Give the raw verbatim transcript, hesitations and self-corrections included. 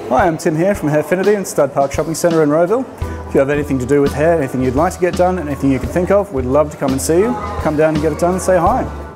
Hi, I'm Tim here from Hairfinity in Stud Park Shopping Centre in Rowville. If you have anything to do with hair, anything you'd like to get done, anything you can think of, we'd love to come and see you. Come down and get it done and say hi.